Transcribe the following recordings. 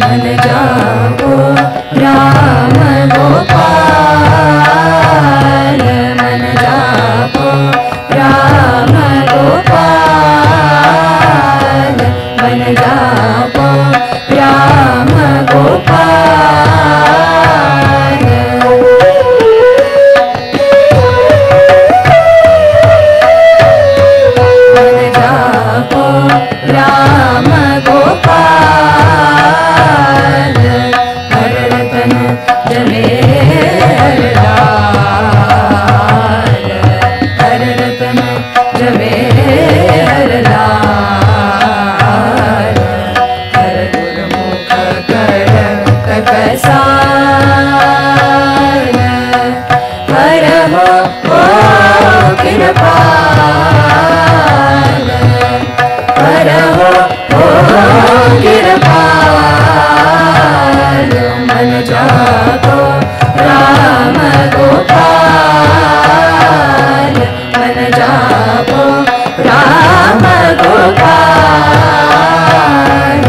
मन जापो राम गोपाल, मन जापो राम गोपाल, मन जापो राम गोपाल। मन जापो राम गोपाल, हर रतन जमे हर लाल, हर रतन जमे हर लाल, हर गुरुमुख कर कसाल, हर हो कृपाल, हर हो कृपाल। मन जापो राम गोपाल, मन जापो राम गोपाल।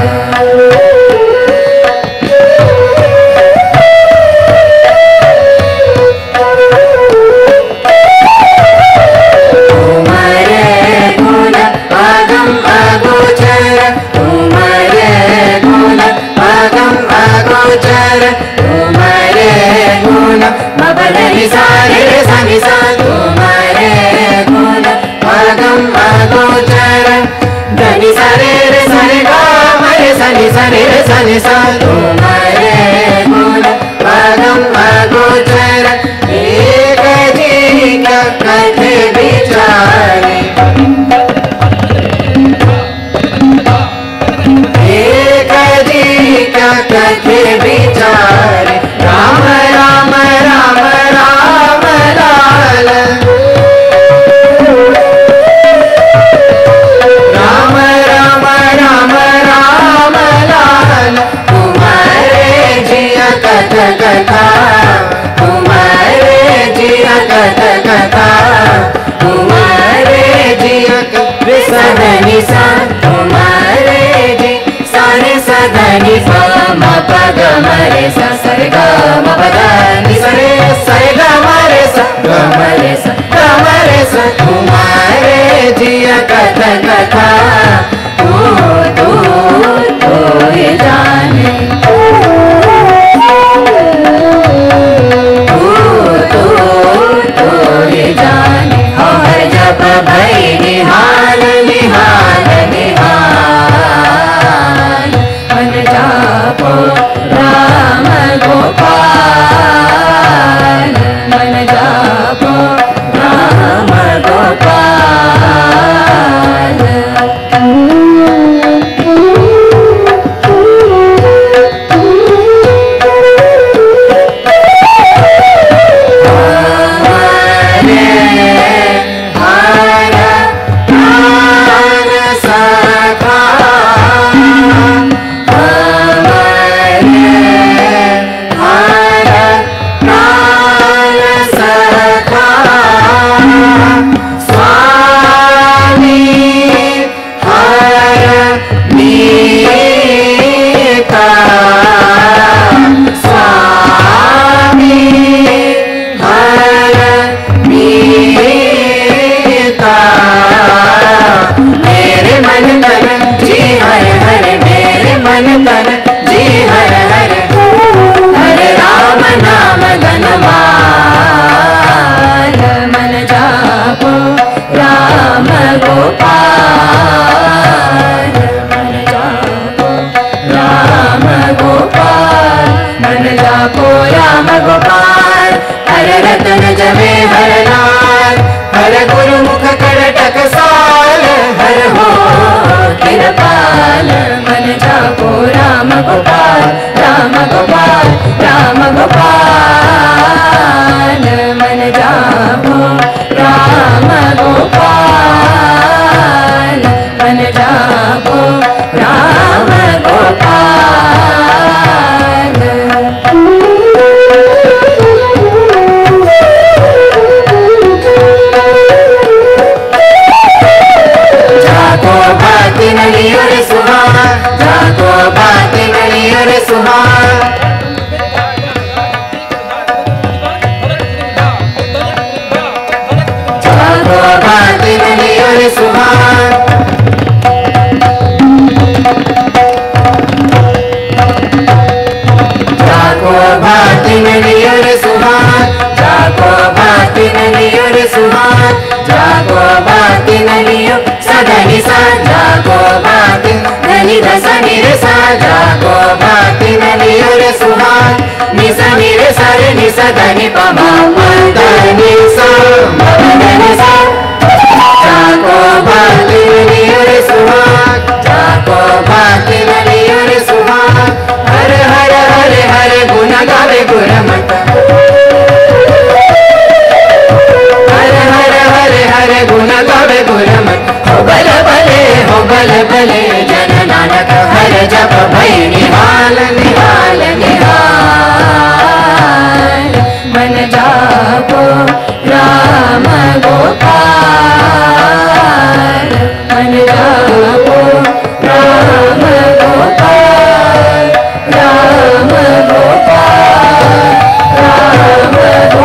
तुम्हारे गुण अगम अगोचर, तुम्हारे गुण अगम अगोचर, तुम्हारे गुण मबलि सारे सनिसा, तुम्हारे गुण अगम अगोचर, धनि सरे रे सरे गा मरे सनि सरे रे सनि सा, तुम्हारे गुण अगम अगोचर। एक जी क्या कथे विचारे, एक जी क्या कथे विचारे, राम राम राम राम लाल, राम राम राम राम लाल। तुम्हारे जिया कथ कथा, तुम्हारे जिया कथ कथा, तुम्हारे जिया सदनि सा, तुम्हारे जी सारे सदनि सा म पग मरे सा सरे ग म पद नि सरे सरे ग मरे सा ग मरे सा ग मरे सा। तुम्हारे जिया कथ कथा, तू ही जाने, तू ही जाने। और जब भई निहाल निहाल निहाल, मन जापो राम गोपाल, मन जापो राम गोपाल। राम गोपाल, हर रतन जमे हर लाल, हर गुरुमुख कर टकसाल, हर हो कृपाल। मन जापो राम गोपाल, राम गोपाल, राम गोपाल, मन जापो राम गोपाल, मन जापो राम गोपाल। जाको बाती नली और सुहान, जाको बाती नली और सुहाग जागो भाती नलियो रे सुहाग जागो भाती नलियो रे सुहाग जागो भाती नलियो रे सुहाग जागो भाती नलियो सदनि सा जागो भाती नलि दस निरे सा जागो भाती नलियो रे सुहाग निस निरे सा रे निस धनि पमा धनि सा धनि सा जागो भाती नलियो रे सुहाग जागो भाती नलियो रे सुहाग हर हर हरे हरे गुण गावे गुणमत हर हर हरे हरे गुण गावे गुणमत हो बल बले जन नानक हर जप भई निहाल निहाल निहाल मन जापो राम गोपाल मन जापो राम गोपाल राम गोपाल राम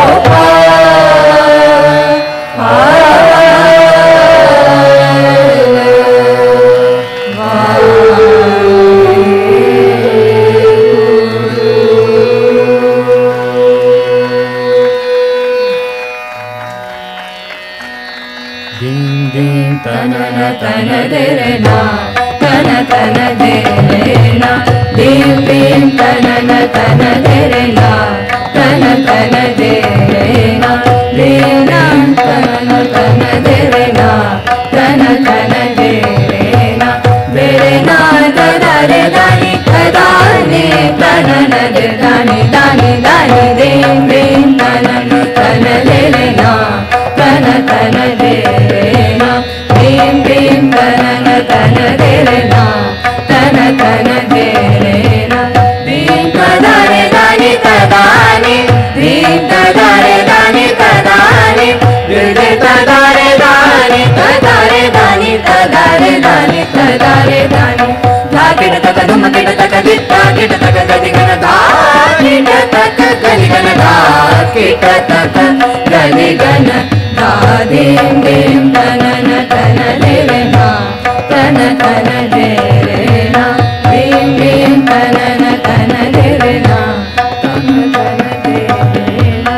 तनन तन देना तन तन देना दीम दीम तनन तन देना तन तन देना दीम तनन तन देना तन तन देना देना दरे दानी दानी तनन दानी दानी दानी दीम दीम तनन तन देना तन तन देना दीम दीम तनन तन देना तन तन देना दीम तदारे दानी तदानी दीम तदारे दानी तदानी दिल तदारे दानी तदारे दानी तदारे दानी तदारे दानी धाकिट तक धुम किट तक दित्ता किट तक गदिगन धाकिट तक गदिगन धाकिट तक गदिगन दीम दीम तनन तन देना तन तन देना दीम दीम तनन तन देना तन तन देना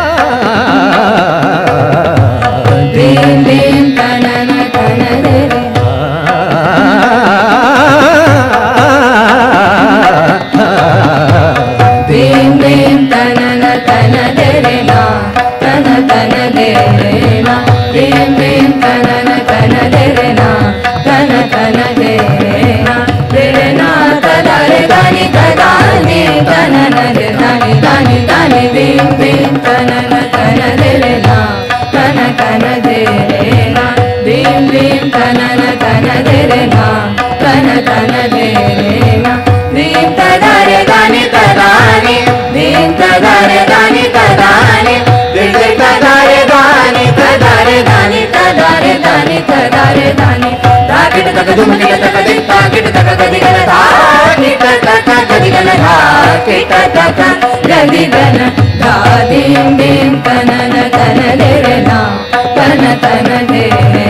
दीम दीम तनन तन देना दीम दीम तनन तन देना तन तन देना दीम दीम तनन तन देना तन तन देना देना तदारे दानी तदानी तनन दानी दानी दानी दीम दीम तनन तन देना तन तन देना दीम दीम तनन तन देना तन तन देना दीम तदारे दानी तदानी दीम तदारे दानी तदानी दिल तदारे दानी तदारे दानी तदारे दानी तदारे दानी धाकिट तक धुम किट तक दित्ता किट तक गदिगन धाकिट तक गदिगन धाकिट तक गदिगन दीम दीम तनन तन देना तन तन देना